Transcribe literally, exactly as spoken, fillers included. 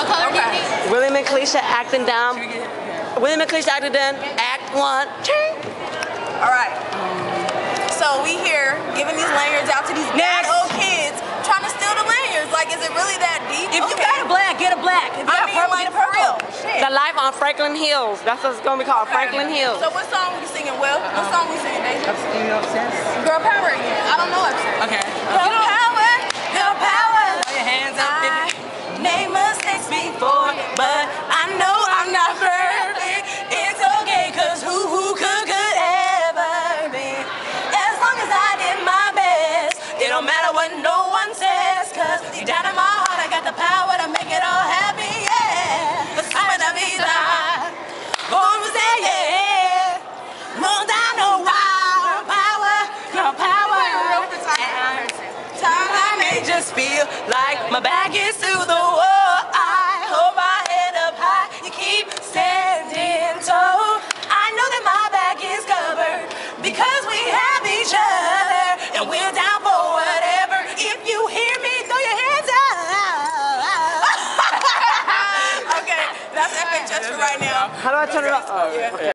What color do you need? William and Kalisha acting down. William and Kalisha acting done. Act one. All right. So we here giving these lanyards out to these bad old kids, trying to steal the lanyards. Like, is it really that deep? If you Okay. got a black, get a black. If you I got mean, purple, like, get a for purple. real. Shit. The Life on Franklin Hills. That's what it's gonna be called, Franklin Hills. So what song we singing, Will? What song we singing, Deja? You know, obsessed. Girl Power again. I don't know it. Okay. Girl Power, Girl Power. Throw your hands up, I baby. made mistakes before, but I know I'm not perfect. It's okay, cause who, who could, could ever be? As long as I did my best, it don't matter what no one says, cause deep down in my heart I got the power to make it all happy, yeah. I'm gonna be the Como say yeah. More than no wild power, girl power. Time I may just feel like my back is to the wall. I hold my head up high, you keep standing tall. I know that my back is covered because we have each other, and we're down for whatever. If you hear me, throw your hands up. Okay, that's epic just for right now. How do I turn it off? Oh, okay.